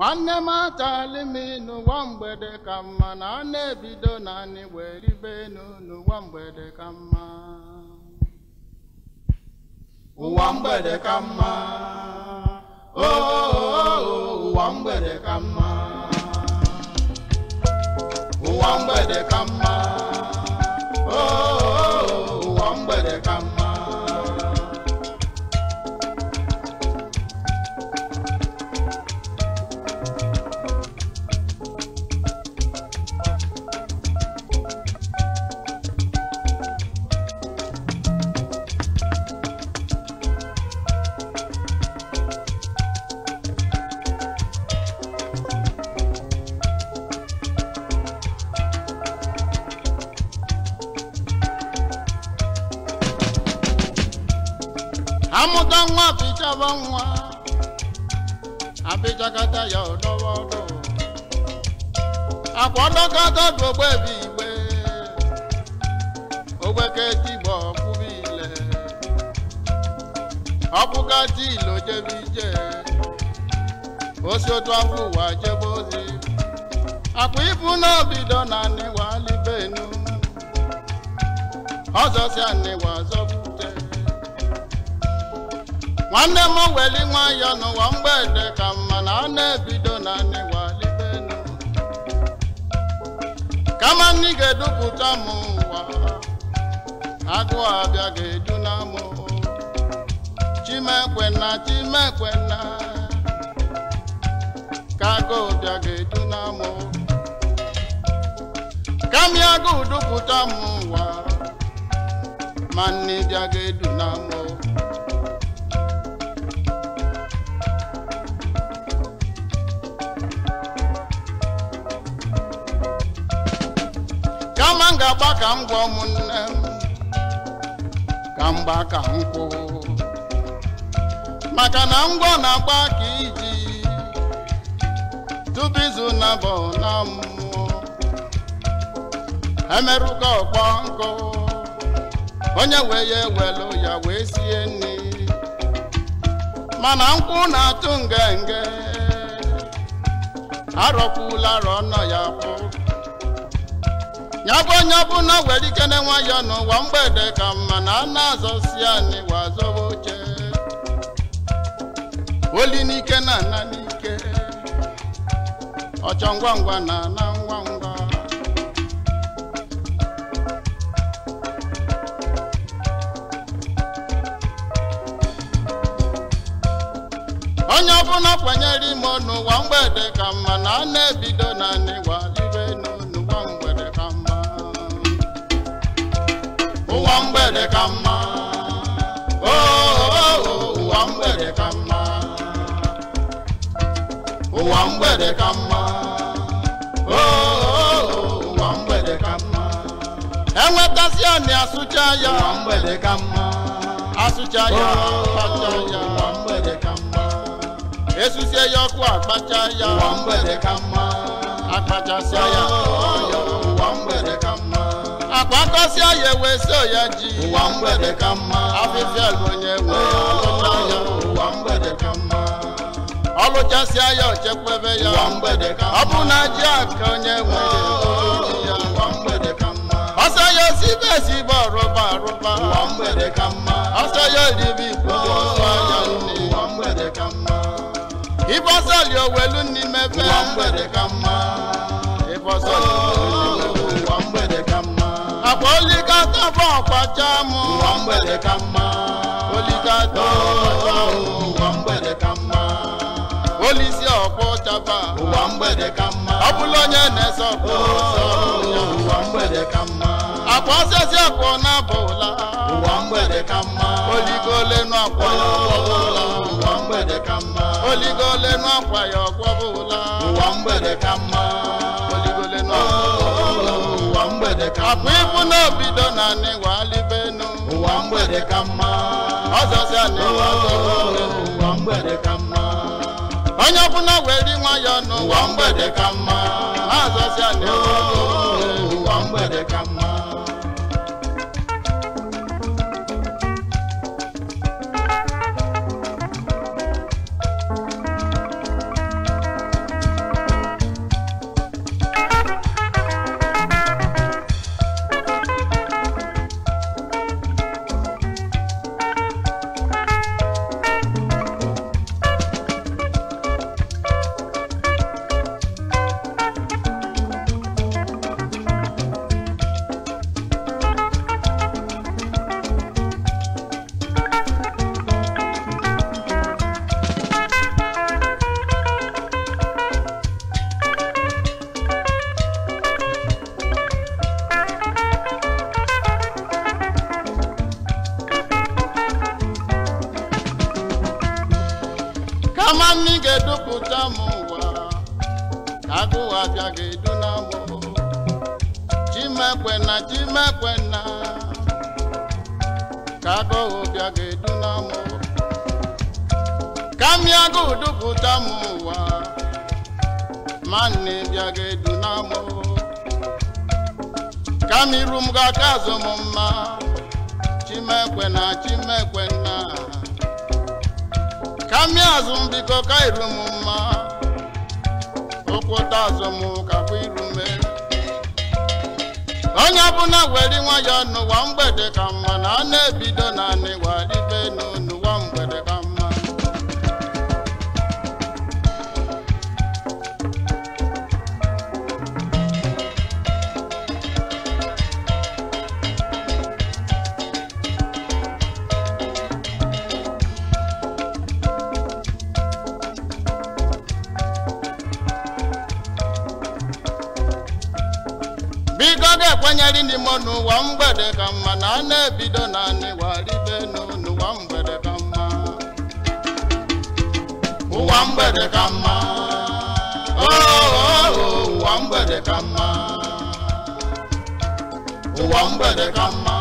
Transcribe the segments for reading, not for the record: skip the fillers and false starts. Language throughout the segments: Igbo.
Nwanne m atali m n'ụwa mgbede ka mma na a na-ebido naanị were ibe n'ụwa mgbede ka mma. Ụwa mgbede ka mma, ụwa mgbede ka mma, ụwa mgbede ka mma, ụwa mgbede ka mma. Amuta nwa pichaba nwa apichakata ya odowodo akwadokata dogbe bigbe ogbeketi bo kubile okukati lo jebije osoto afu wa jebozi akwifu no bido na ni wali benu ozo si ani wa zobu. Nwanne m weli nwayọ n'ụwa mgbede ka mma na a na-ebido naanị wali benu kama nni ga-edupụta m ụwa agụụ abịa ga-edu na m chimekwenna chimekwenna ka agụụ bịa ga-edu na m kama agụụ dupụta m ụwa ma nni bịa ga-edu na m. Manga baka ngwo munne kamba ka nko maka na ngwo na baka iji tubizu na bo na mu emeruka okpo nko onye weye welu ya wee sie nni mana nkwụ na tungenge arọkwula rọnọ ya pụ nyabo na weli kene nwayọ n'ụwa mgbede ka mma na a na-azọsi anyị wazọba oche oli n'ike na ana n'ike ọchọ ngwa ngwa na ana ngwa ngwa onye ọbụla kwenyere ime n'ụwa mgbede ka mma na a na-ebido na anyị walibe n'ụwa mgbede ka mma. Ụwa mgbede ka mma, ụwa mgbede ka mma, ụwa mgbede ka mma, ụwa mgbede ka mma. Enwetasị anyị asụcha ya, ụwa mgbede ka mma, asụcha ya, akpacha ya, ụwa mgbede ka mma. Esusie ya ọkụ akpacha ya, ụwa mgbede ka mma, akpachasịa ya, ụwa mgbede ka mma. Akwakosia ye weso ya ji ụwa mgbede ka mma afịfịa onye nwe ọlụcha ya ụwa mgbede ka mma ọlụchasịa ya ochekwebe ya ụwa mgbede ka mma ọ bụ na ji aka onye nwe ya ụwa mgbede ka mma ọsọ ya osibe esibe ọrụba arụba ụwa mgbede ka mma ọsọ ya eribe ikwu ọsọ ya nne ụwa mgbede ka mma ịbọsọli owelu n'ime be ụwa mgbede ka mma ịbọsọli ụwa mgbede ka mma Oligata bọ̀kwacha mụ ụwa mgbede ka mma oligata ụwa mgbede ka mma olisi ọkpọ chaba ụwa mgbede ka mma ọ bụla onye na-ese ọkpọ ụwa mgbede ka mma akwa osisi ọkpọ na-abụla ụwa mgbede ka mma oligolenu akwa ya ọgwọbụla ụwa mgbede ka mma oligolenu akwa ya ọgwọbụla ụwa mgbede ka mma oligolenu ụwa mgbede ka mma akwa ibu n'obido na anyị walibenu ụwa mgbede ka mma ọzọzi anyị ụwa mgbede ka mma onye ọbụla weri nwayọ n'ụwa mgbede ka mma ọzọzi anyị ụwa mgbede ka mma. agụ abịa ga-edu n'amụ chimekwena chimekwena ka agụ bịa ga-edu n'amụ kami agụ dupụta m ụwa manne bịa ga-edu n'amụ kami iru m ga-aka azụ m mma chimekwena chimekwena kami azụ m biko ka iru m mma okwuta azụ m ka kwa iru me onye ọbụla were nwayọ n'ụwa mgbede ka mma na a na-ebido na anịwaribe n'ụwa mgbede ka mma biko ga-ekwenyere n'ime n'ụwa mgbede ka mma na a na-ebido na anịwaribe n'ụwa mgbede ka mma ụwa mgbede ka mma ụwa mgbede ka mma ụwa mgbede ka mma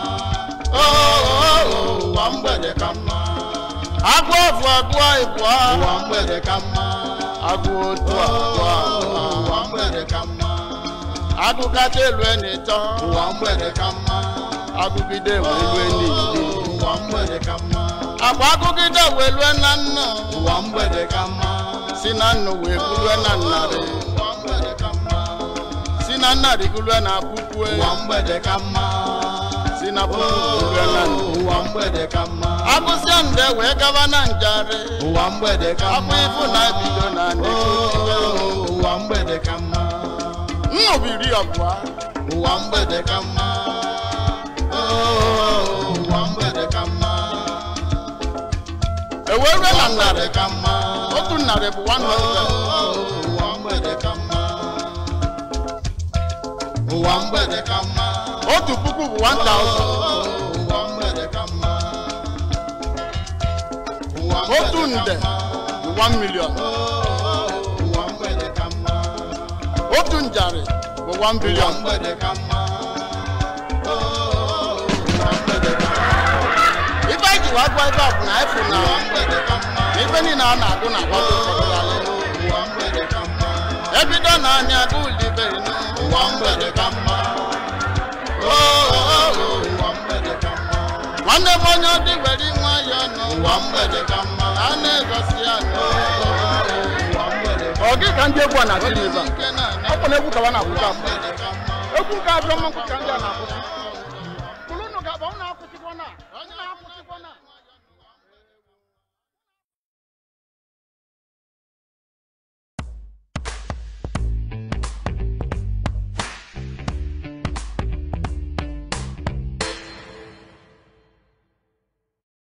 ụwa mgbede ka mma agụ ọfụ agụ ịbụa ụwa mgbede ka mma agụ otu abụọ ụwa mgbede ka mma agụ kacha elu enyi-chọ ụwa mgbede ka mma agụgide welu enyi ụwa mgbede ka mma agba agụgide welu na nnụ ụwa mgbede ka mma si na nnụ wee bulue na nnarị ụwa mgbede ka mma si na nnarị gulue na puku ụwa mgbede ka mma si na puku gulue na nnụ ụwa mgbede ka mma agụsịa nde wee gaba na njarị ụwa mgbede ka mma akwa ifu na ebido na ndị ụwa mgbede ka mma nnọbiri abụọ ụwa mgbede ka mma ụwa mgbede ka mma ewere na narị ka mma otu narị bụ 100 ụwa mgbede ka mma ụwa mgbede ka mma otu puku bụ 1000 ụwa mgbede ka mma otu nde bụ 1 million ụwa mgbede ka mma otu njarị bụ 1 billion ife anyị ji wee gwa ebe a bụ na efu na ife niile a na-agụ na agbago ebido na anyị agụ ulibe ụwa mgbede ka mma nwanne m onye ọ dị were nwayọ n'ụwa mgbede ka mma a na-egosi ya ọ gị ka ndị egwu a na-atụ n'ibe a ọ bụ na egwu ka wa na-akwụta egwu nke abịa mmankwụ ka ndị a na-akwụta